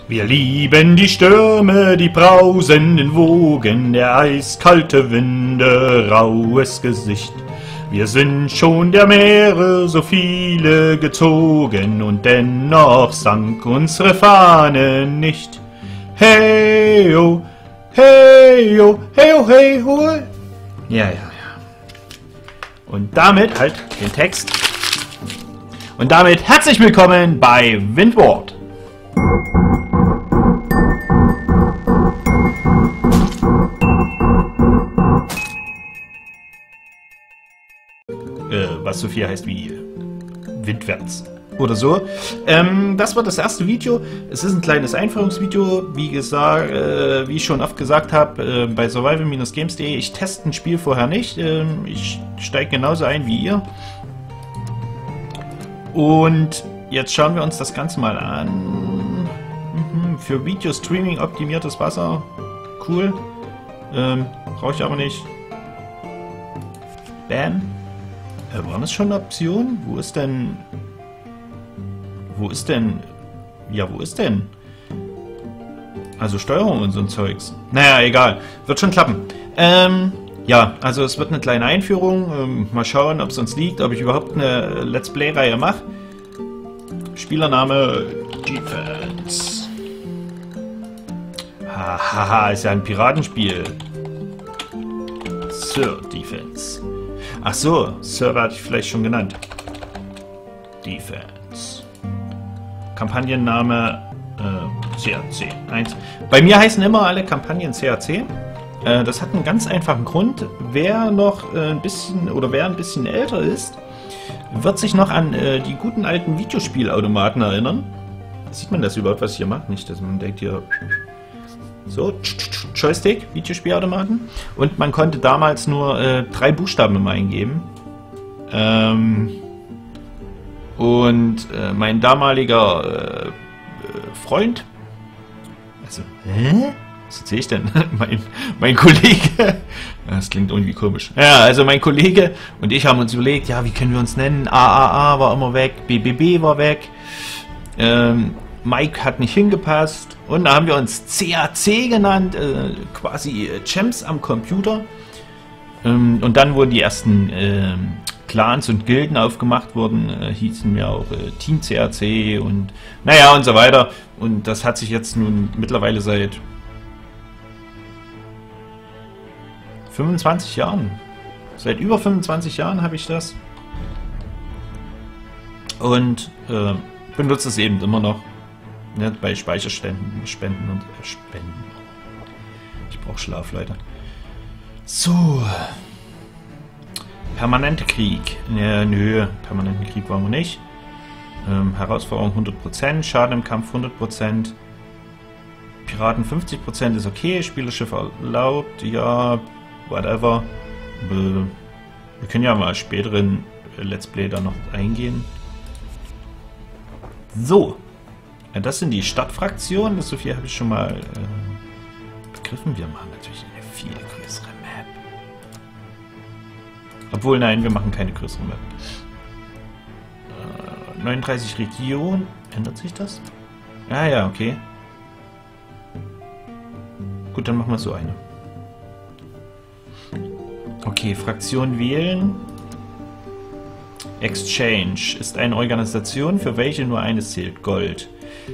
Wir lieben die Stürme, die brausenden Wogen, der eiskalte Winde, raues Gesicht. Wir sind schon der Meere so viele gezogen und dennoch sank unsere Fahne nicht. Hey, oh, hey, oh, hey, oh, hey, oh. Ja. Und damit halt den Text. Und damit herzlich willkommen bei Windward. Was so viel heißt wie Windwärts oder so. Das war das erste Video. Es ist ein kleines Einführungsvideo. Wie gesagt, wie ich schon oft gesagt habe, bei survival-games.de, ich teste ein Spiel vorher nicht. Ich steige genauso ein wie ihr. Und jetzt schauen wir uns das Ganze mal an. Für Video-Streaming optimiertes Wasser. Cool. Brauche ich aber nicht. Bam. War das schon eine Option? Wo ist denn... Ja, wo ist denn? Also Steuerung und so ein Zeugs. Naja, egal. Wird schon klappen. Ja, also es wird eine kleine Einführung. Mal schauen, ob es uns liegt, ob ich überhaupt eine Let's Play-Reihe mache. Spielername Defense. Haha, ist ja ein Piratenspiel. Sir Defense. Ach so, Server hatte ich vielleicht schon genannt. Defense. Kampagnenname CAC 1. Bei mir heißen immer alle Kampagnen CAC. Das hat einen ganz einfachen Grund. Wer noch ein bisschen oder wer ein bisschen älter ist, wird sich noch an die guten alten Videospielautomaten erinnern. Sieht man das überhaupt, was ich hier mache? Nicht, dass man denkt hier... So, Joystick, Videospielautomaten. Und man konnte damals nur 3 Buchstaben immer eingeben. Mein damaliger Freund... Also, was erzähl ich denn? mein Kollege... Das klingt irgendwie komisch. Ja, also mein Kollege und ich haben uns überlegt, ja, wie können wir uns nennen? AAA war immer weg, BBB war weg. Mike hat nicht hingepasst und da haben wir uns CAC genannt, quasi Champs am Computer. Und dann wurden die ersten Clans und Gilden aufgemacht wurden, hießen wir auch Team CAC und naja und so weiter. Und das hat sich jetzt nun mittlerweile seit 25 Jahren, seit über 25 Jahren habe ich das und benutze es eben immer noch. Ja, bei Speicherständen, Spenden und Spenden. Ich brauche Schlaf, Leute. So. Permanente Krieg. Ja, nö, permanenten Krieg wollen wir nicht. Herausforderung 100%, Schaden im Kampf 100%. Piraten 50% ist okay, Spielerschiff erlaubt, ja, whatever. Wir können ja mal späteren Let's Play da noch eingehen. So. Das sind die Stadtfraktionen, so viel habe ich schon mal begriffen. Wir machen natürlich eine viel größere Map. Obwohl, nein, wir machen keine größere Map. 39 Regionen. Ändert sich das? Ah ja, okay. Gut, dann machen wir so eine. Okay, Fraktion wählen. Exchange ist eine Organisation, für welche nur eines zählt. Gold.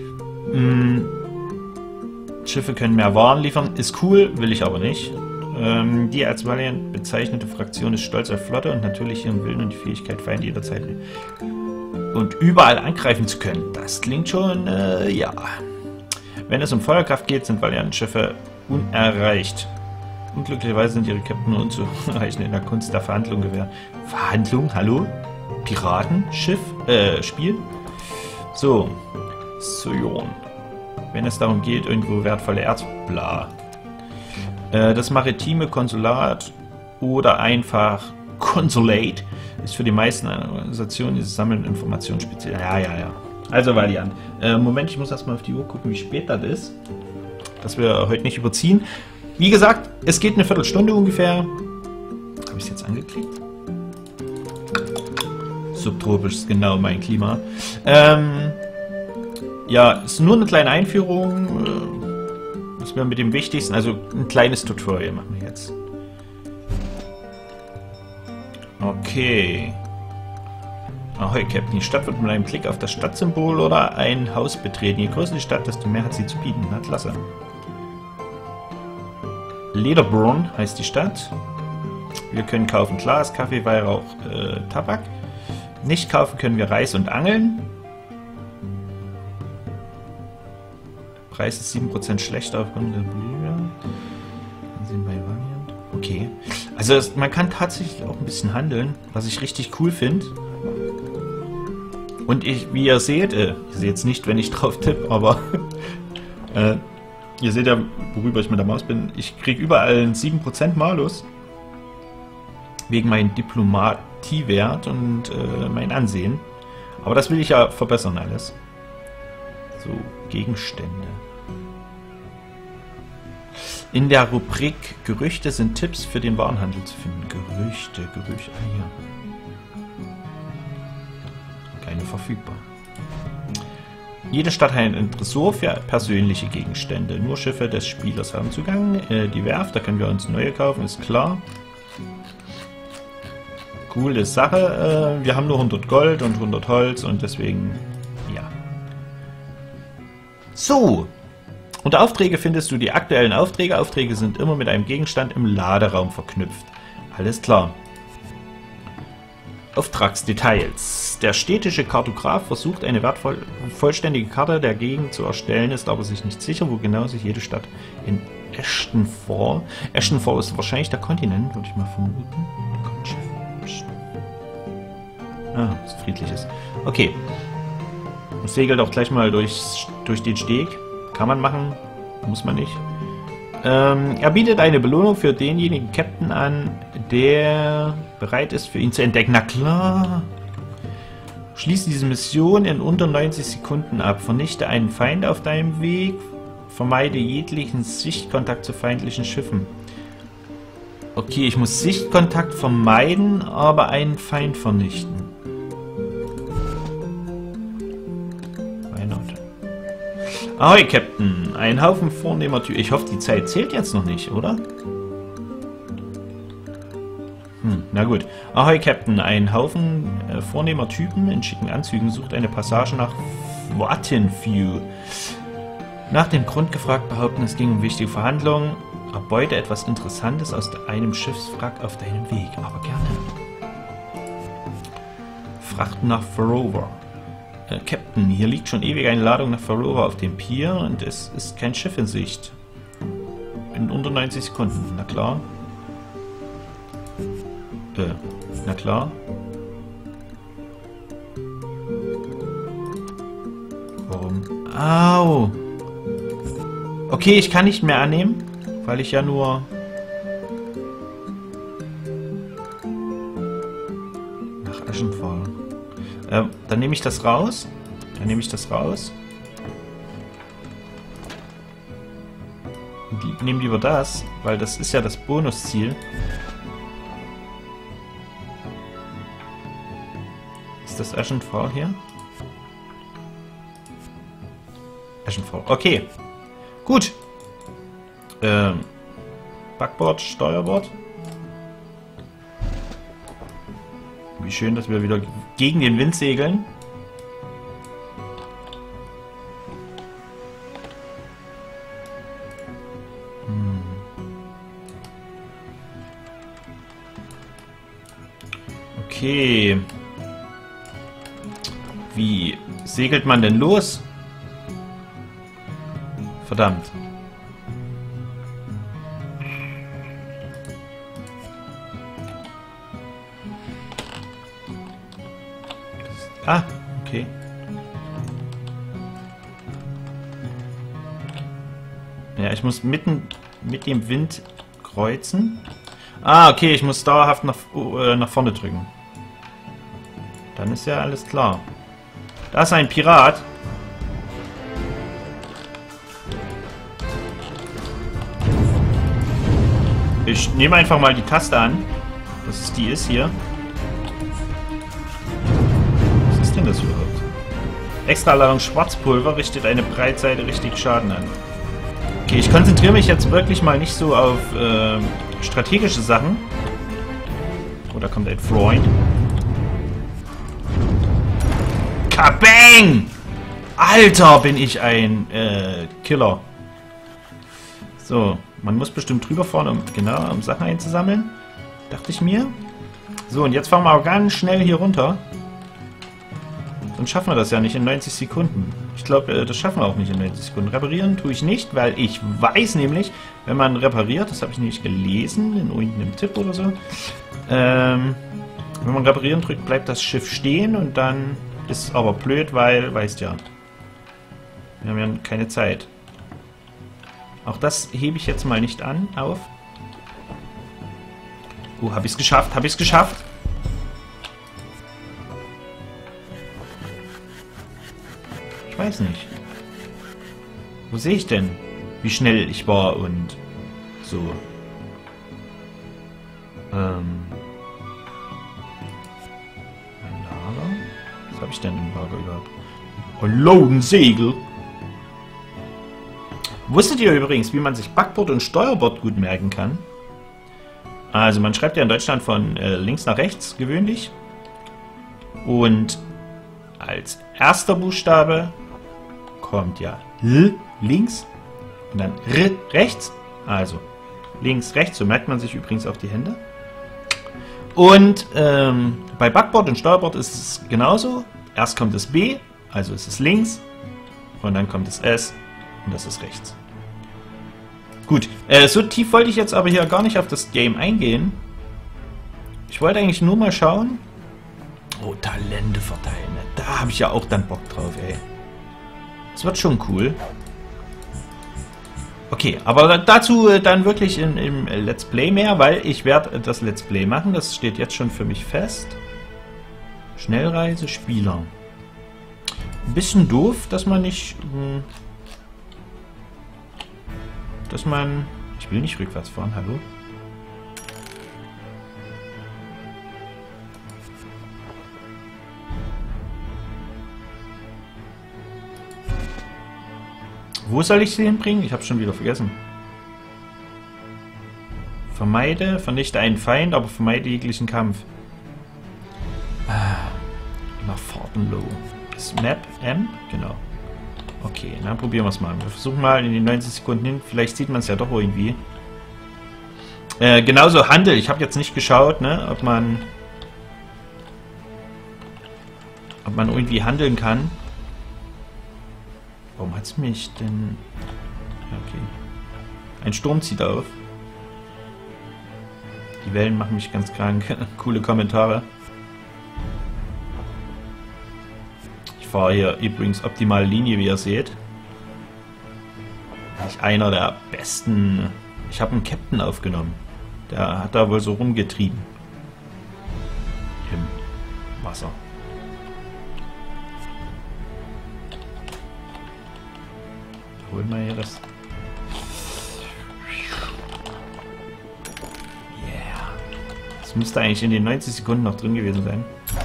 Schiffe können mehr Waren liefern. Ist cool, will ich aber nicht. Die als Valiant bezeichnete Fraktion ist stolz auf Flotte und natürlich ihren Willen und die Fähigkeit, Feinde jederzeit und überall angreifen zu können. Das klingt schon, ja. Wenn es um Feuerkraft geht, sind Valiant-Schiffe unerreicht. Unglücklicherweise sind ihre Captain nur unzureichend in der Kunst der Verhandlung gewährt. Verhandlung? Hallo? Piratenschiff? Spiel? So. Sion. Wenn es darum geht, irgendwo wertvolle Erz... Bla. Das maritime Konsulat oder einfach Consulate ist für die meisten Organisationen dieses Sammeln Informationen speziell. Ja. Also Valiant. Moment, ich muss erstmal auf die Uhr gucken, wie spät das ist. Dass wir heute nicht überziehen. Wie gesagt, es geht eine Viertelstunde ungefähr. Habe ich es jetzt angeklickt? Subtropisch ist genau mein Klima. Ja, ist nur eine kleine Einführung. Was wir mit dem Wichtigsten, also ein kleines Tutorial machen wir jetzt. Okay. Ahoi, Captain. Die Stadt wird mit einem Klick auf das Stadtsymbol oder ein Haus betreten. Je größer die Stadt, desto mehr hat sie zu bieten. Na, klasse. Lederborn heißt die Stadt. Wir können kaufen Glas, Kaffee, Weihrauch, Tabak. Nicht kaufen können wir Reis und Angeln. Preis ist 7% schlechter aufgrund der Bolivia. Sind bei Valiant. Okay. Also man kann tatsächlich auch ein bisschen handeln, was ich richtig cool finde. Und wie ihr seht, ihr seht es nicht, wenn ich drauf tippe, aber ihr seht ja, worüber ich mit der Maus bin. Ich kriege überall einen 7% Malus. Wegen meinem Diplomatiewert und mein Ansehen. Aber das will ich ja verbessern alles. So, Gegenstände. In der Rubrik Gerüchte sind Tipps für den Warenhandel zu finden. Gerüchte. Ah ja. Keine verfügbar. Jede Stadt hat ein Tresor für persönliche Gegenstände. Nur Schiffe des Spielers haben Zugang. Die Werft, da können wir uns neue kaufen, ist klar. Coole Sache. Wir haben nur 100 Gold und 100 Holz und deswegen, ja. So. Unter Aufträge findest du die aktuellen Aufträge. Aufträge sind immer mit einem Gegenstand im Laderaum verknüpft. Alles klar. Auftragsdetails. Der städtische Kartograf versucht eine vollständige Karte der Gegend zu erstellen, ist aber sich nicht sicher, wo genau sich jede Stadt in Ashtonfall. Ashtonfall ist wahrscheinlich der Kontinent, würde ich mal vermuten. Ah, was Friedliches. Okay. Segelt auch gleich mal durch den Steg. Kann man machen, muss man nicht. Er bietet eine Belohnung für denjenigen Captain an, der bereit ist, für ihn zu entdecken. Na klar. Schließe diese Mission in unter 90 Sekunden ab. Vernichte einen Feind auf deinem Weg. Vermeide jeglichen Sichtkontakt zu feindlichen Schiffen. Okay, ich muss Sichtkontakt vermeiden, aber einen Feind vernichten. Ahoi, Captain. Ein Haufen vornehmer Typen. Ich hoffe, die Zeit zählt jetzt noch nicht, oder? Na gut. Ahoi, Captain. Ein Haufen vornehmer Typen in schicken Anzügen sucht eine Passage nach Wattenview. Nach dem Grund gefragt, behaupten, es ging um wichtige Verhandlungen. Erbeute etwas Interessantes aus einem Schiffswrack auf deinem Weg. Aber gerne. Frachten nach Farover. Captain, hier liegt schon ewig eine Ladung nach Farover auf dem Pier und es ist kein Schiff in Sicht. In unter 90 Sekunden, na klar. Na klar. Warum? Au! Okay, ich kann nicht mehr annehmen, weil ich ja nur... nach Ashtonfall. Dann nehme ich das raus. Und nehme lieber das, weil das ist ja das Bonusziel. Ist das Ashtonfall hier? Ashtonfall. Okay. Gut. Backbord, Steuerbord. Wie schön, dass wir wieder gegen den Wind segeln. Okay. Wie segelt man denn los? Verdammt. Ah, okay. Ja, ich muss mitten mit dem Wind kreuzen. Ah, okay, ich muss dauerhaft nach vorne drücken. Dann ist ja alles klar. Da ist ein Pirat. Ich nehme einfach mal die Taste an, dass es die ist hier. Was ist denn das überhaupt? extra Ladung Schwarzpulver richtet eine Breitseite richtig Schaden an. Okay, ich konzentriere mich jetzt wirklich mal nicht so auf strategische Sachen. Oh, da kommt ein Freund. Kabang! Alter, bin ich ein Killer. So, man muss bestimmt drüber fahren, um Sachen einzusammeln. Dachte ich mir. So, und jetzt fahren wir auch ganz schnell hier runter. Sonst schaffen wir das ja nicht in 90 Sekunden. Ich glaube, das schaffen wir auch nicht in 90 Sekunden. Reparieren tue ich nicht, weil ich weiß nämlich, wenn man repariert, das habe ich nämlich gelesen, in irgendeinem Tipp oder so, wenn man reparieren drückt, bleibt das Schiff stehen und dann ist es aber blöd, weil, weißt ja, wir haben ja keine Zeit. Auch das hebe ich jetzt mal nicht auf. Oh, habe ich es geschafft? Habe ich es geschafft? Ich weiß nicht. Wo sehe ich denn, wie schnell ich war und so? Mein Lager? Was habe ich denn im Lager überhaupt? Hallo, ein Segel! Wusstet ihr übrigens, wie man sich Backbord und Steuerbord gut merken kann? Also man schreibt ja in Deutschland von links nach rechts gewöhnlich. Und als erster Buchstabe kommt ja L links und dann R rechts. Also links, rechts, so merkt man sich übrigens auch die Hände. Und bei Backbord und Steuerbord ist es genauso. Erst kommt das B, also ist es links. Und dann kommt das S und das ist rechts. Gut, so tief wollte ich jetzt aber hier gar nicht auf das Game eingehen. Ich wollte eigentlich nur mal schauen. Oh, Talente verteilen. Da habe ich ja auch dann Bock drauf, ey. Das wird schon cool. Okay, aber dazu dann wirklich im Let's Play mehr, weil ich werde das Let's Play machen. Das steht jetzt schon für mich fest. Schnellreise, Spieler. Ein bisschen doof, dass man nicht... Ich will nicht rückwärts fahren, hallo? Wo soll ich sie hinbringen? Ich habe schon wieder vergessen. Vernichte einen Feind, aber vermeide jeglichen Kampf. Nach Fortenlow. Ist Map M? Genau. Okay, dann probieren wir es mal. Wir versuchen mal in den 90 Sekunden hin. Vielleicht sieht man es ja doch irgendwie. Genauso Handel. Ich habe jetzt nicht geschaut, ne, ob man irgendwie handeln kann. Warum hat es mich denn... Ja, okay. Ein Sturm zieht auf. Die Wellen machen mich ganz krank. Coole Kommentare. Ich fahre hier übrigens optimale Linie, wie ihr seht. Einer der besten... Ich habe einen Captain aufgenommen. Der hat da wohl so rumgetrieben. Im Wasser. Holen wir hier das... Yeah. Das müsste eigentlich in den 90 Sekunden noch drin gewesen sein.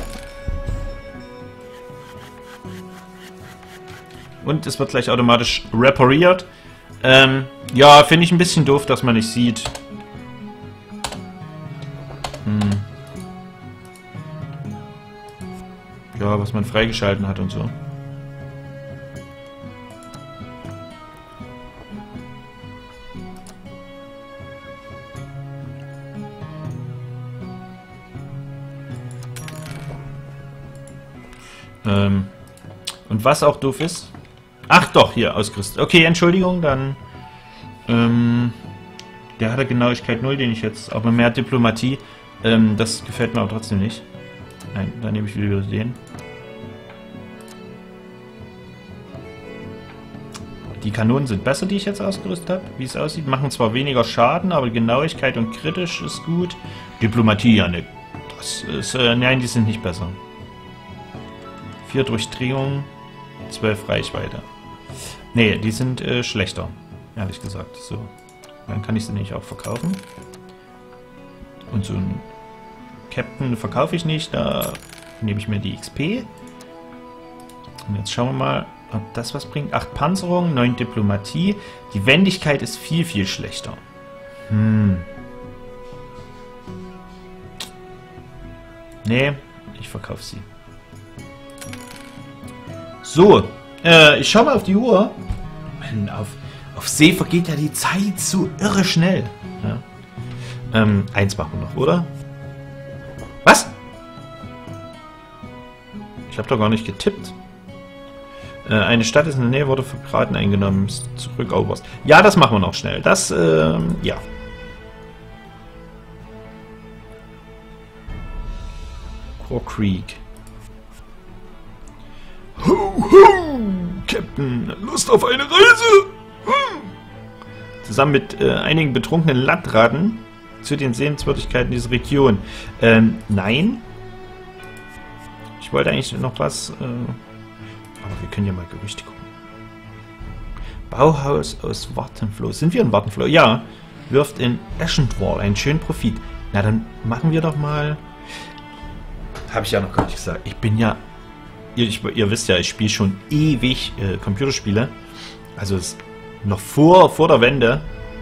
Und es wird gleich automatisch repariert. Ja, finde ich ein bisschen doof, dass man nicht sieht. Ja, was man freigeschalten hat und so. Und was auch doof ist... Ach doch, hier, ausgerüstet. Okay, Entschuldigung, dann... der hatte Genauigkeit 0, den ich jetzt... Aber mehr Diplomatie. Das gefällt mir aber trotzdem nicht. Nein, dann nehme ich wieder den. Die Kanonen sind besser, die ich jetzt ausgerüstet habe, wie es aussieht. Machen zwar weniger Schaden, aber Genauigkeit und kritisch ist gut. Diplomatie, ja, ne. Das ist... nein, die sind nicht besser. 4 Durchdringung, 12 Reichweite. Ne, die sind schlechter, ehrlich gesagt. So, dann kann ich sie nämlich auch verkaufen. Und so einen Captain verkaufe ich nicht, da nehme ich mir die XP. Und jetzt schauen wir mal, ob das was bringt. 8 Panzerung, 9 Diplomatie. Die Wendigkeit ist viel, viel schlechter. Nee, ich verkaufe sie. So, ich schau mal auf die Uhr. Mann, auf See vergeht ja die Zeit so irre schnell. Ja. 1 machen wir noch, oder? Was? Ich habe doch gar nicht getippt. Eine Stadt ist in der Nähe, wurde für Piraten eingenommen. Zurück, Oberst. Ja, das machen wir noch schnell. Das, ja. Core Creek. Ho, ho, Captain, Lust auf eine Reise? Zusammen mit einigen betrunkenen Landratten zu den Sehenswürdigkeiten dieser Region. Nein. Ich wollte eigentlich noch was... aber wir können ja mal Gerüchte gucken. Bauhaus aus Wartenfloh. Sind wir in Wartenfloh? Ja. Wirft in Eschenthal einen schönen Profit. Na, dann machen wir doch mal... Habe ich ja noch gar nicht gesagt. Ich bin ja... Ihr wisst ja, ich spiele schon ewig Computerspiele. Also es noch vor der Wende.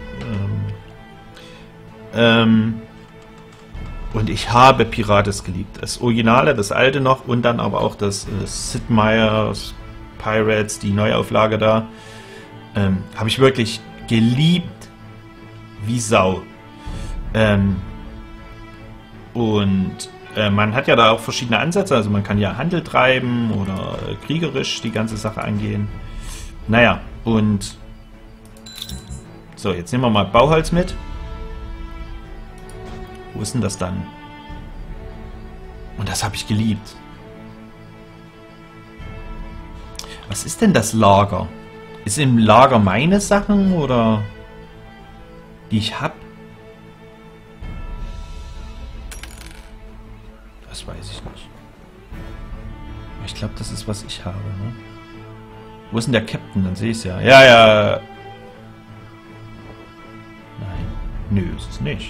Und ich habe Pirates geliebt. Das Originale, das alte noch und dann aber auch das Sid Meier's Pirates, die Neuauflage da. Habe ich wirklich geliebt wie Sau. Man hat ja da auch verschiedene Ansätze. Also man kann ja Handel treiben oder kriegerisch die ganze Sache angehen. Naja, und so, jetzt nehmen wir mal Bauholz mit. Wo ist denn das dann? Und das habe ich geliebt. Was ist denn das Lager? Ist im Lager meine Sachen oder die ich habe? Das weiß ich nicht. Aber ich glaube, das ist, was ich habe. Ne? Wo ist denn der Captain? Dann sehe ich es ja. Ja, ja. Nein. Nö, ist es nicht.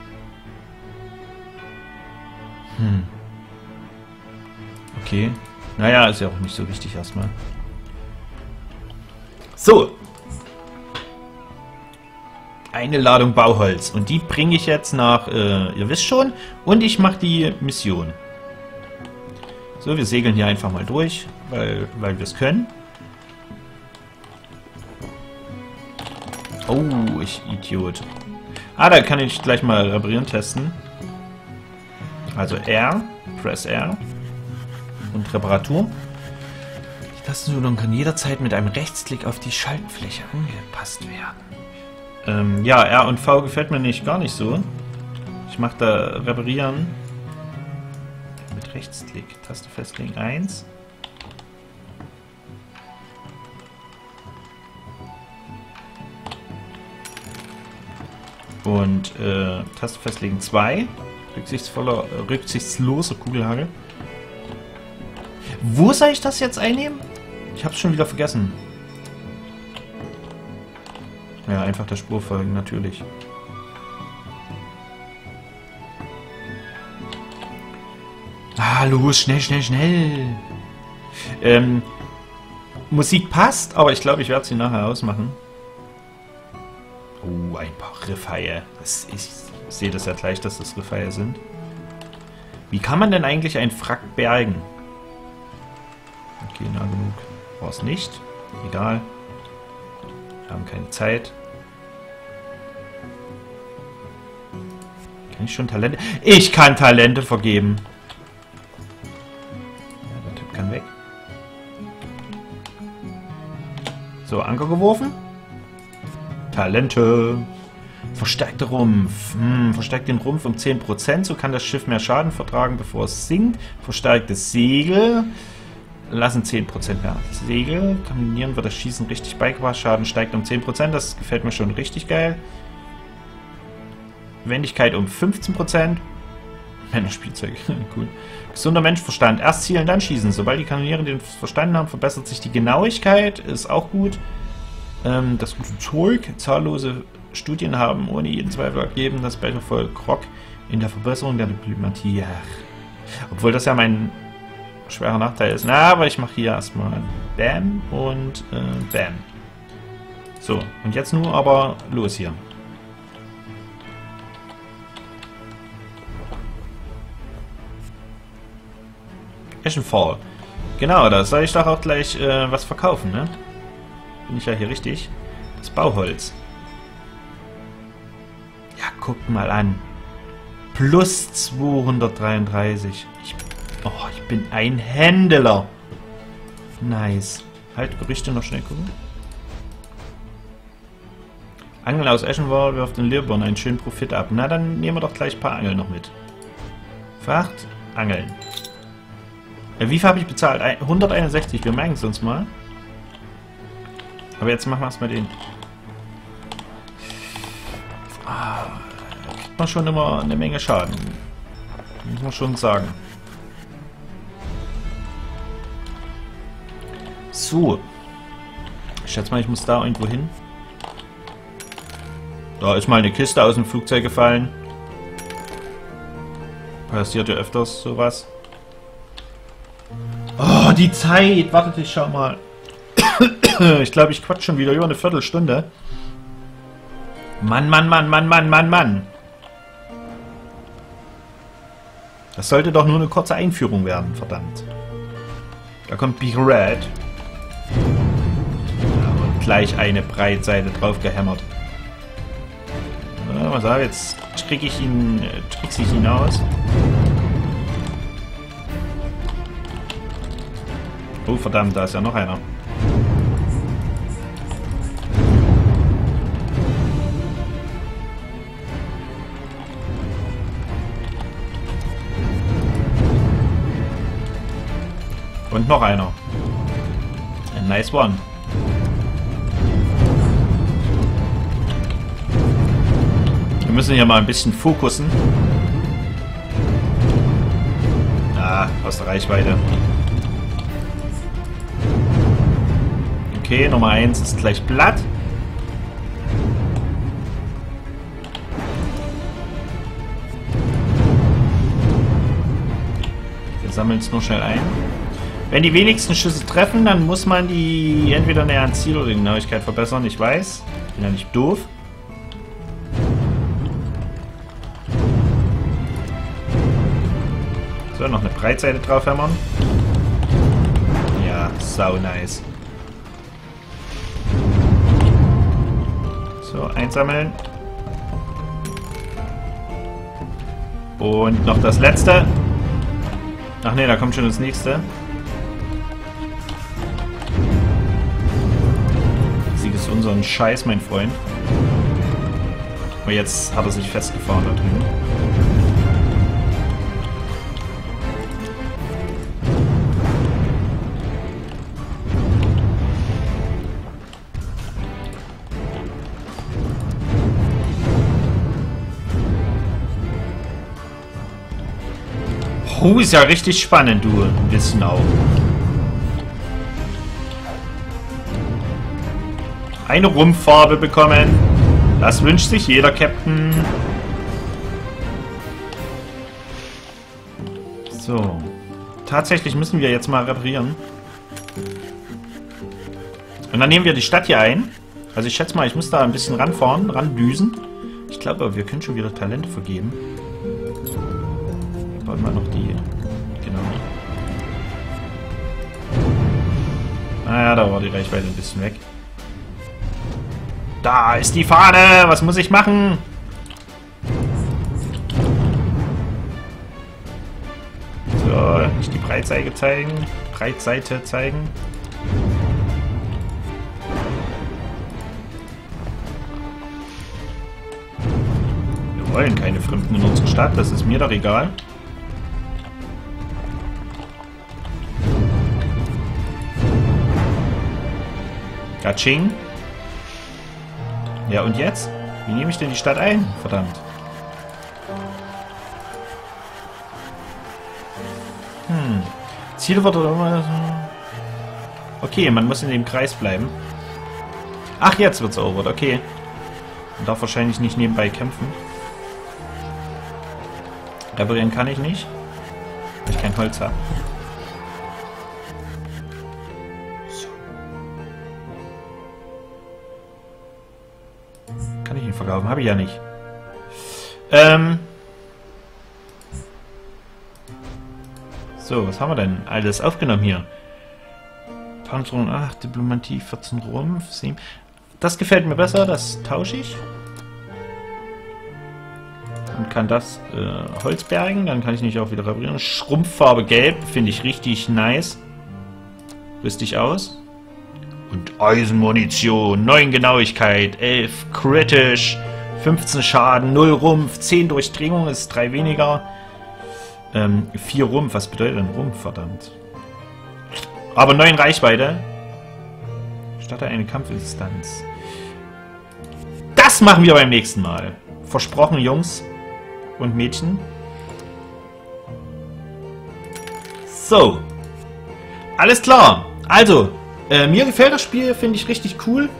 Okay. Naja, ist ja auch nicht so wichtig erstmal. So. Eine Ladung Bauholz. Und die bringe ich jetzt nach, ihr wisst schon. Und ich mache die Mission. So, wir segeln hier einfach mal durch, weil wir es können. Oh, ich Idiot. Ah, da kann ich gleich mal reparieren testen. Also R, Press R und Reparatur. Die Tastenführung kann jederzeit mit einem Rechtsklick auf die Schaltfläche angepasst werden. Ja, R und V gefällt mir gar nicht so. Ich mache da Reparieren mit Rechtsklick. Taste festlegen 1. Und Taste festlegen 2. Rücksichtsloser Kugelhagel. Wo soll ich das jetzt einnehmen? Ich hab's schon wieder vergessen. Ja, einfach der Spur folgen, natürlich. Ah, los, schnell, schnell, schnell. Musik passt, aber ich glaube, ich werde sie nachher ausmachen. Oh, ein paar Riffhaie. Ich sehe das ja gleich, dass das Riffhaie sind. Wie kann man denn eigentlich ein Wrack bergen? Okay, nah genug. War es nicht. Egal. Wir haben keine Zeit. Kann ich schon Talente? Ich kann Talente vergeben. Ja, der Typ kann weg. So, Anker geworfen. Talente. Verstärkter Rumpf. Verstärkt den Rumpf um 10%. So kann das Schiff mehr Schaden vertragen, bevor es sinkt. Verstärktes Segel. Lassen 10% mehr Segel. Kombinieren wir das Schießen richtig beigebracht. Schaden steigt um 10%. Das gefällt mir schon richtig geil. Wendigkeit um 15%. Männerspielzeug. Cool. Gesunder Menschverstand. Erst zielen, dann schießen. Sobald die Kanoniere den verstanden haben, verbessert sich die Genauigkeit. Ist auch gut. Das gute Zeug. Zahllose Studien haben ohne jeden Zweifel ergeben, dass Battlefall Grog in der Verbesserung der Diplomatie... Obwohl das ja mein schwerer Nachteil ist. Na, aber ich mache hier erstmal Bam und Bam. So, und jetzt nur aber los hier. Eschenfall. Genau, da soll ich doch auch gleich was verkaufen, ne? Bin ich ja hier richtig. Das Bauholz. Ja, guckt mal an. Plus 233. Ich bin ein Händler. Nice. Halt, Gerüchte noch schnell gucken. Angeln aus Eschenwall wirft den Leerborn einen schönen Profit ab. Na, dann nehmen wir doch gleich ein paar Angeln noch mit. Fracht, Angeln. Wie viel habe ich bezahlt? 161, wir merken es uns mal. Aber jetzt machen wir erstmal den. Da kriegt man schon immer eine Menge Schaden. Muss man schon sagen. So. Ich schätze mal, ich muss da irgendwo hin. Da ist mal eine Kiste aus dem Flugzeug gefallen. Passiert ja öfters sowas. Oh, die Zeit! Wartet, ich schau mal. Ich glaube, ich quatsch schon wieder über eine Viertelstunde. Mann, Mann, Mann, Mann, Mann, Mann, Mann. Das sollte doch nur eine kurze Einführung werden, verdammt. Da kommt Big Red. Ja, und gleich eine Breitseite drauf gehämmert. Was sag jetzt? Trickse ich ihn aus. Oh verdammt, da ist ja noch einer. Und noch einer. A nice one. Wir müssen hier mal ein bisschen fokussen. Ah, aus der Reichweite. Okay, Nummer 1 ist gleich platt. Wir sammeln es nur schnell ein. Wenn die wenigsten Schüsse treffen, dann muss man die entweder näher ans Ziel oder die Genauigkeit verbessern. Ich weiß. Bin ja nicht doof. So, noch eine Breitseite draufhämmern. Ja, sau nice. So, einsammeln. Und noch das letzte. Ach ne, da kommt schon das nächste. Sieg ist unseren Scheiß, mein Freund. Aber jetzt hat er sich festgefahren da drüben. Oh, ist ja richtig spannend, du. Ein bisschen auch. Eine Rumpffarbe bekommen. Das wünscht sich jeder Captain. So. Tatsächlich müssen wir jetzt mal reparieren. Und dann nehmen wir die Stadt hier ein. Also ich schätze mal, ich muss da ein bisschen ranfahren, randüsen. Ich glaube, wir können schon wieder Talente vergeben. Bauen wir noch die. Genau. Naja, da war die Reichweite ein bisschen weg. Da ist die Fahne! Was muss ich machen? So, nicht die Breitseite zeigen. Breitseite zeigen. Wir wollen keine Fremden in unserer Stadt, das ist mir doch egal. Gatsching. Ja, und jetzt? Wie nehme ich denn die Stadt ein? Verdammt. Ziel wird oder immer. Okay, man muss in dem Kreis bleiben. Ach, jetzt wird's erobert, okay. Man darf wahrscheinlich nicht nebenbei kämpfen. Reparieren kann ich nicht, weil ich kein Holz habe. Kann ich ihn verkaufen? Habe ich ja nicht. So, was haben wir denn alles aufgenommen hier? Panzerung 8, Diplomatie 14 Rumpf, 7. Das gefällt mir besser, das tausche ich. Und kann das Holz bergen, dann kann ich nicht auch wieder reparieren. Schrumpffarbe gelb, finde ich richtig nice. Rüste ich aus. Und Eisenmunition, 9 Genauigkeit, 11 kritisch, 15 Schaden, 0 Rumpf, 10 Durchdringung, ist 3 weniger. 4 Rumpf, was bedeutet denn Rumpf, verdammt? Aber 9 Reichweite. Statt eine Kampfinstanz. Das machen wir beim nächsten Mal. Versprochen, Jungs und Mädchen. So. Alles klar. Also, mir gefällt das Spiel, finde ich richtig cool.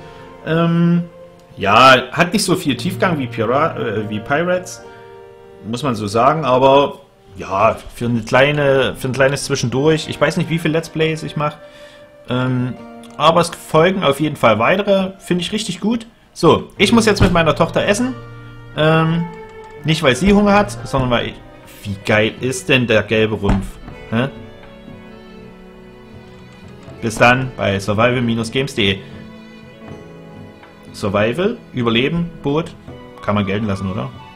Ja, hat nicht so viel Tiefgang wie Pirates. Muss man so sagen, aber ja, für ein kleines Zwischendurch. Ich weiß nicht, wie viele Let's Plays ich mache. Aber es folgen auf jeden Fall weitere. Finde ich richtig gut. So, ich muss jetzt mit meiner Tochter essen. Nicht, weil sie Hunger hat, sondern weil ich... Wie geil ist denn der gelbe Rumpf? Hä? Bis dann bei survival-games.de. Survival, Überleben, Boot. Kann man gelten lassen, oder?